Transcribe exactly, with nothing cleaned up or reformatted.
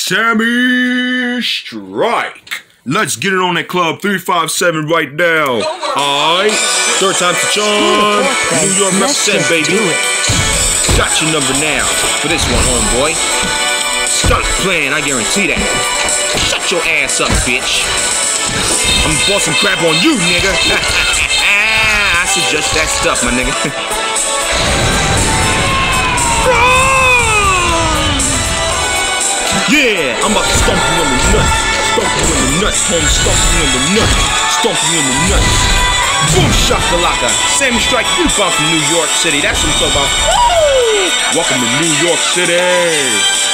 Sammy strike. Let's get it on that club three five seven right now. Alright, third time's the charm. New York represent, baby. Got your number now for this one, homeboy. Stop playing, I guarantee that. Shut your ass up, bitch. I'm busting crap on you, nigga. I suggest that stuff, my nigga. Yeah, I'm about to stomp you in the nuts. Stomp you in the nuts, home. Stomp you in the nuts. Stomp you in the nuts. Boom shakalaka. Sammy Strike, you bound from New York City. That's what I'm talking about. Woo! Welcome to New York City.